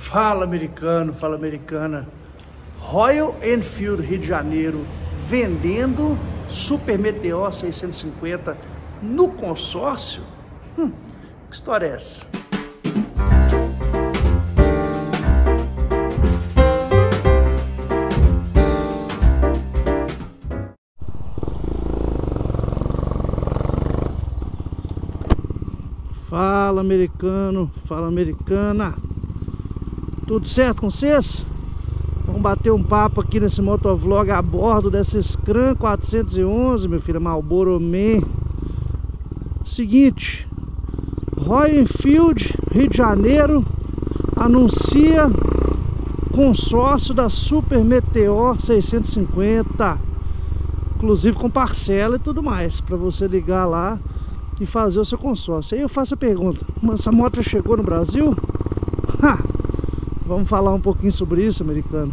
Fala americano, fala americana. Royal Enfield Rio de Janeiro vendendo Super Meteor 650 no consórcio? Que história é essa? Fala americano, fala americana. Tudo certo com vocês? Vamos bater um papo aqui nesse motovlog a bordo dessa Scram 411, meu filho, Marlboro Man. Seguinte, Royal Enfield, Rio de Janeiro, anuncia consórcio da Super Meteor 650, inclusive com parcela e tudo mais, para você ligar lá e fazer o seu consórcio. Aí eu faço a pergunta: mas essa moto já chegou no Brasil? Vamos falar um pouquinho sobre isso, americano.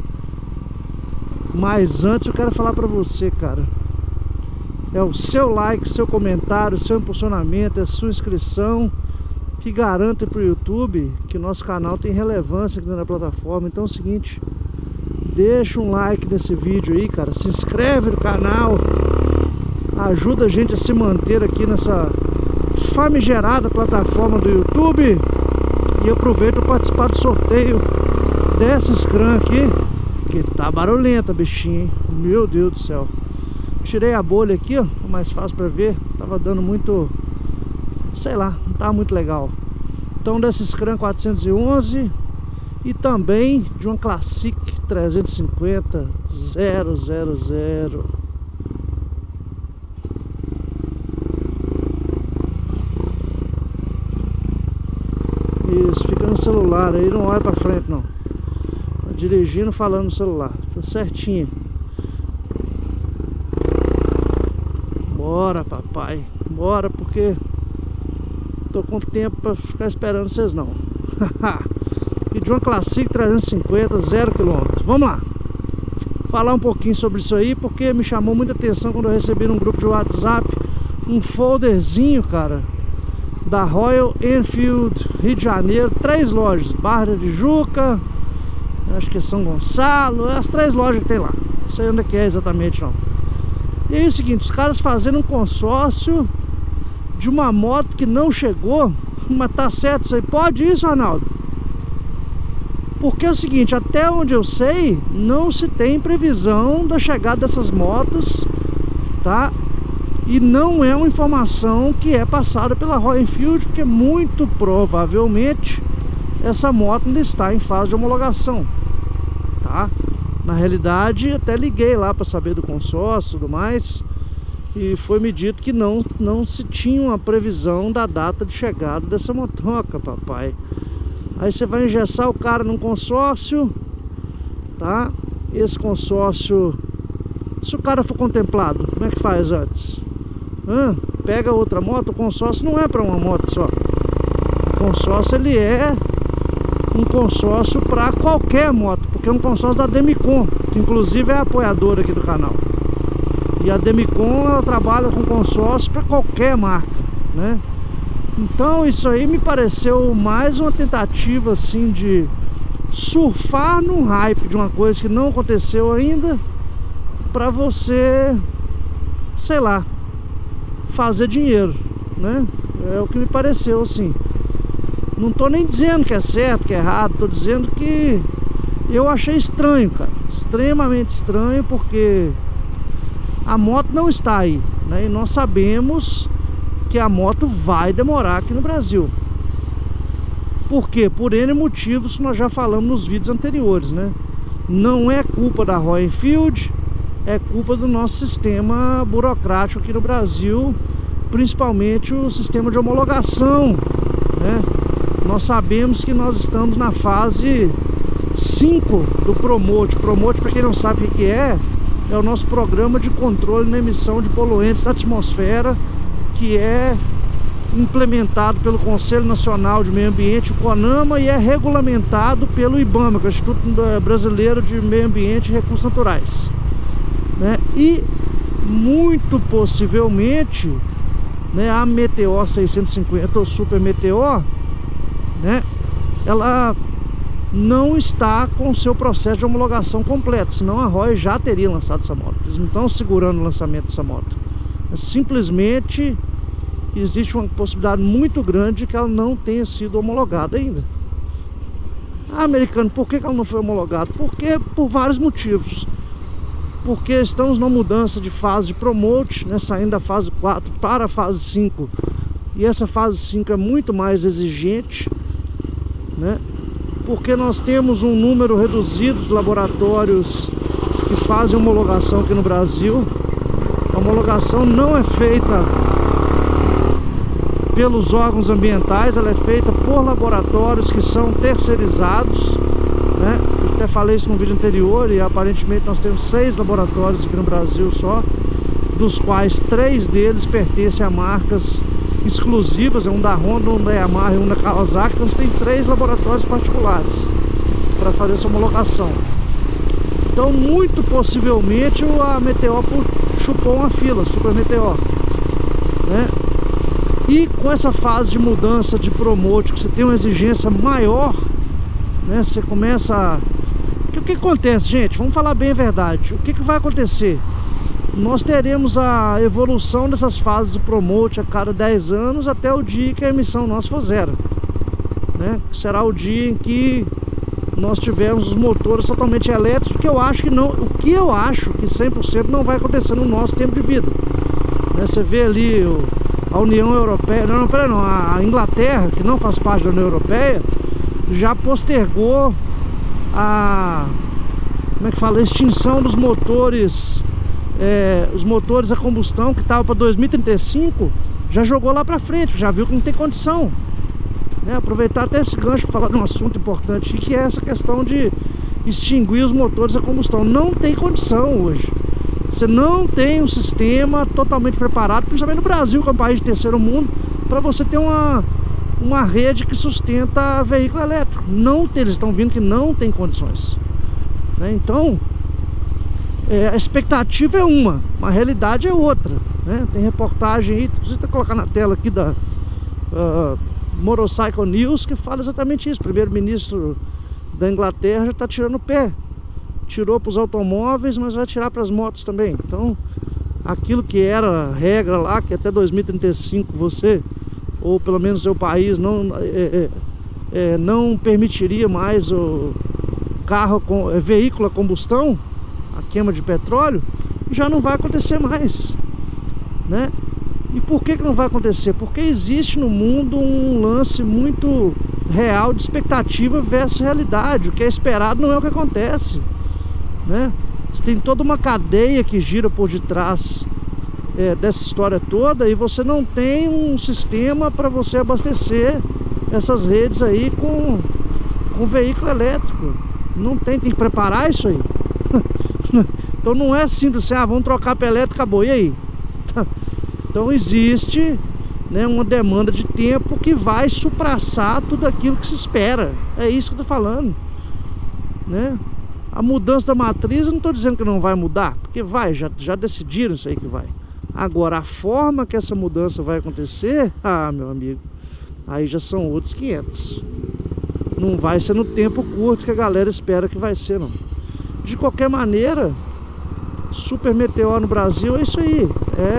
Mas antes eu quero falar pra você, cara, é o seu like, seu comentário, seu impulsionamento, é a sua inscrição que garante pro YouTube que o nosso canal tem relevância aqui na plataforma. Então é o seguinte, deixa um like nesse vídeo aí, cara, se inscreve no canal, ajuda a gente a se manter aqui nessa famigerada plataforma do YouTube. E aproveito para participar do sorteio dessa Scram aqui, que tá barulhenta, bichinho, hein? Meu Deus do céu. Tirei a bolha aqui, ó, mais fácil para ver. Tava dando muito, sei lá, não tava muito legal. Então dessa Scram 411 e também de uma Classic 350 000. Isso, fica no celular aí, não olha pra frente não. Tá dirigindo, falando no celular, tá certinho. Bora, papai, bora, porque tô com tempo pra ficar esperando vocês não. E de uma Classic 350 0 km. Vamos lá falar um pouquinho sobre isso aí, porque me chamou muita atenção quando eu recebi num grupo de WhatsApp um folderzinho, cara, da Royal Enfield Rio de Janeiro, 3 lojas, Barra de Juca, acho que é São Gonçalo, as 3 lojas que tem lá, não sei onde é que é exatamente não. E aí é o seguinte, os caras fazendo um consórcio de uma moto que não chegou, mas tá certo isso aí, pode isso, Arnaldo? Porque é o seguinte, até onde eu sei, não se tem previsão da chegada dessas motos, tá? E não é uma informação que é passada pela Royal Enfield, porque muito provavelmente essa moto ainda está em fase de homologação, tá? Na realidade, até liguei lá para saber do consórcio e tudo mais, e foi me dito que não se tinha uma previsão da data de chegada dessa motoca, papai. Aí você vai engessar o cara num consórcio, tá? Esse consórcio, se o cara for contemplado, como é que faz antes? Pega outra moto. O consórcio não é para uma moto só. O consórcio, ele é um consórcio para qualquer moto, porque é um consórcio da Demicon, que inclusive é apoiadora aqui do canal. E a Demicon, ela trabalha com consórcio para qualquer marca, né? Então isso aí me pareceu mais uma tentativa assim de surfar no hype de uma coisa que não aconteceu ainda, para você, sei lá, fazer dinheiro, né? É o que me pareceu assim. Não tô nem dizendo que é certo, que é errado, tô dizendo que eu achei estranho, cara, extremamente estranho, porque a moto não está aí, né? E nós sabemos que a moto vai demorar aqui no Brasil. Por quê? Por N motivos que nós já falamos nos vídeos anteriores, né? Não é culpa da Royal Enfield, é culpa do nosso sistema burocrático aqui no Brasil, principalmente o sistema de homologação, né? Nós sabemos que nós estamos na fase 5 do Promote. Promote, para quem não sabe o que é o nosso programa de controle na emissão de poluentes da atmosfera, que é implementado pelo Conselho Nacional de Meio Ambiente, o CONAMA, e é regulamentado pelo IBAMA, que é o Instituto Brasileiro de Meio Ambiente e Recursos Naturais, né? E muito possivelmente, né, a Meteor 650 ou Super Meteor, né, ela não está com o seu processo de homologação completo, senão a Roy já teria lançado essa moto. Eles não estão segurando o lançamento dessa moto. Simplesmente existe uma possibilidade muito grande de que ela não tenha sido homologada ainda. Americano, por que ela não foi homologada? Porque por vários motivos. Porque estamos numa mudança de fase de promote, né, saindo da fase 4 para a fase 5. E essa fase 5 é muito mais exigente, né? Porque nós temos um número reduzido de laboratórios que fazem homologação aqui no Brasil. A homologação não é feita pelos órgãos ambientais, ela é feita por laboratórios que são terceirizados, né? Eu até falei isso no vídeo anterior e aparentemente nós temos 6 laboratórios aqui no Brasil só, dos quais 3 deles pertencem a marcas exclusivas, um da Honda, um da Yamaha e um da Kawasaki. Então tem 3 laboratórios particulares para fazer essa homologação. Então muito possivelmente a Meteor chupou uma fila, Super Meteor, né? E com essa fase de mudança de promote, que você tem uma exigência maior, né? Você começa a... O que acontece, gente? Vamos falar bem a verdade. O que vai acontecer? Nós teremos a evolução dessas fases do promote a cada 10 anos até o dia que a emissão nossa for zero, né? Que será o dia em que nós tivermos os motores totalmente elétricos, o que eu acho que não, o que eu acho que 100% não vai acontecer no nosso tempo de vida, né? Você vê ali a União Europeia, não, a Inglaterra, que não faz parte da União Europeia, já postergou a, como é que fala, a extinção dos motores, os motores a combustão que estava para 2035, já jogou lá para frente, já viu que não tem condição, né? Aproveitar até esse gancho para falar de um assunto importante, que é essa questão de extinguir os motores a combustão. Não tem condição hoje. Você não tem um sistema totalmente preparado, principalmente no Brasil, que é um país de terceiro mundo, para você ter uma rede que sustenta veículo elétrico. Não tem, eles estão vendo que não tem condições, né? Então, a expectativa é uma, a realidade é outra, né? Tem reportagem aí, você tem que colocar na tela aqui da Motorcycle News, que fala exatamente isso. O primeiro-ministro da Inglaterra já está tirando o pé. Tirou para os automóveis, mas vai tirar para as motos também. Então, aquilo que era regra lá, que até 2035 você, ou pelo menos seu país, não permitiria mais o carro veículo a combustão, a queima de petróleo, já não vai acontecer mais, né? E por que não vai acontecer? Porque existe no mundo um lance muito real de expectativa versus realidade. O que é esperado não é o que acontece, né? Você tem toda uma cadeia que gira por detrás dessa história toda, e você não tem um sistema para você abastecer essas redes aí com veículo elétrico. Não tem que preparar isso aí. Então não é simples assim, vamos trocar para elétrico, acabou, e aí? Então existe, né, uma demanda de tempo que vai suprassar tudo aquilo que se espera. É isso que eu tô falando, né? A mudança da matriz, eu não estou dizendo que não vai mudar, porque vai, já decidiram isso aí que vai. Agora, a forma que essa mudança vai acontecer, meu amigo, aí já são outros 500. Não vai ser no tempo curto que a galera espera que vai ser, não. De qualquer maneira, Super Meteor no Brasil é isso aí.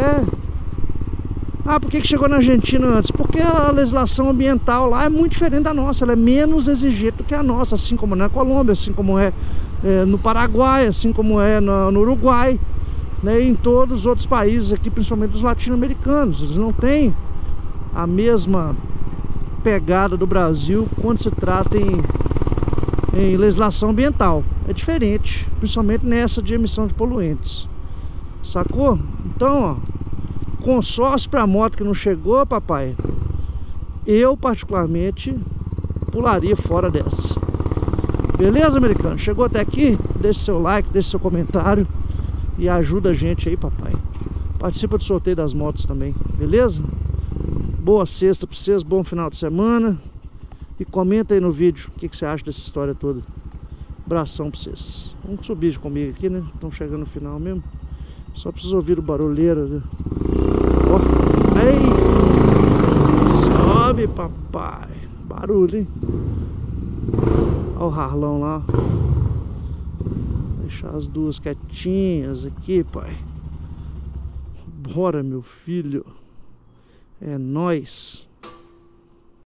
Por que chegou na Argentina antes? Porque a legislação ambiental lá é muito diferente da nossa. Ela é menos exigente do que a nossa, assim como na Colômbia, assim como é no Paraguai, assim como é no Uruguai, né, e em todos os outros países aqui, principalmente os latino-americanos. Eles não têm a mesma pegada do Brasil quando se trata em legislação ambiental. É diferente, principalmente nessa de emissão de poluentes, sacou? Então, consórcio para moto que não chegou, papai, eu particularmente pularia fora dessa. Beleza, americano? Chegou até aqui? Deixe seu like, deixe seu comentário e ajuda a gente aí, papai. Participa do sorteio das motos também, beleza? Boa sexta para vocês, bom final de semana. E comenta aí no vídeo o que você acha dessa história toda. Abração para vocês. Vamos subir comigo aqui, né? Estão chegando no final mesmo. Só preciso ouvir o barulheiro, né? Aí, sobe, papai. Barulho, hein? Olha o Harlão lá. Deixar as duas quietinhas aqui, pai. Bora, meu filho. É nóis.